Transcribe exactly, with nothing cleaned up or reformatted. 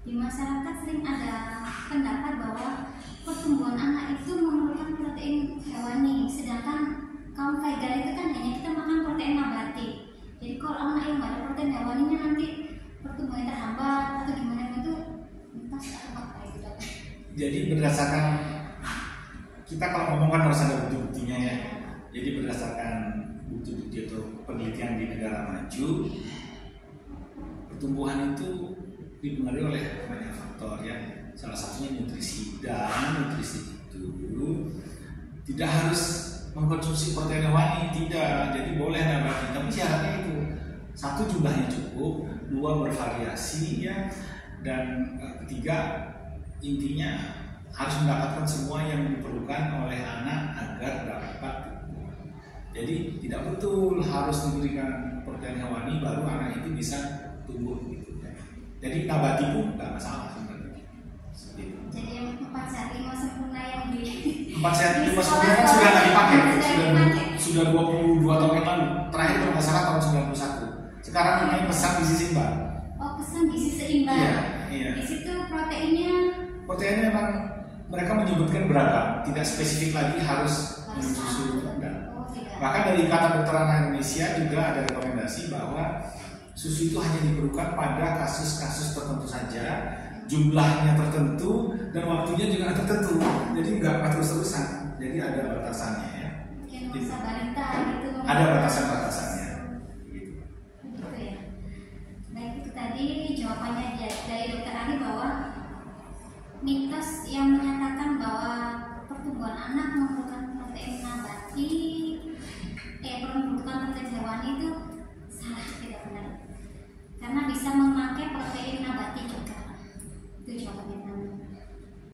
di masyarakat sering ada pendapat bahwa pertumbuhan anak itu memerlukan protein hewani, sedangkan kaum vegan itu kan hanya kita makan protein nabati. Jadi kalau anak yang nggak ada protein hewaninya nanti pertumbuhannya terhambat atau gimana itu mitos atau apa gitu. Jadi berdasarkan kita kalau ngomong kan harus ada bukti-buktinya ya. Jadi berdasarkan bukti-bukti atau penelitian di negara maju, pertumbuhan itu dipengaruhi oleh banyak faktor ya. Salah satunya nutrisi, dan nutrisi itu tidak harus mengkonsumsi protein hewani, tidak. Jadi boleh nabati, tapi syaratnya itu satu, jumlahnya cukup, dua, bervariasi ya, dan ketiga, intinya harus mendapatkan semua yang diperlukan oleh anak agar dapat. Jadi tidak betul harus diberikan protein hewani baru anak itu bisa tumbuh gitu ya. Jadi nabati pun nggak masalah sebenarnya. Jadi yang empat sehat lima sempurna yang di empat sehat lima sempurna kan sudah nggak dipakai, sudah sudah dua puluh dua tahun yang lalu. Terakhir kalau nggak salah tahun sembilan puluh satu. Sekarang namanya pesan gizi seimbang. Oh, pesan gizi seimbang. Iya, iya. Di situ proteinnya. Proteinnya memang mereka menyebutkan beragam, tidak spesifik lagi harus minum susu. Bahkan dari Ikatan Dokter Anak Indonesia juga ada rekomendasi bahwa susu itu hanya diperlukan pada kasus-kasus tertentu saja, jumlahnya tertentu, dan waktunya juga tertentu. Jadi nggak terus-terusan. Jadi ada batasannya ya. Mungkin masa balita gitu. Ada batasan-batasan.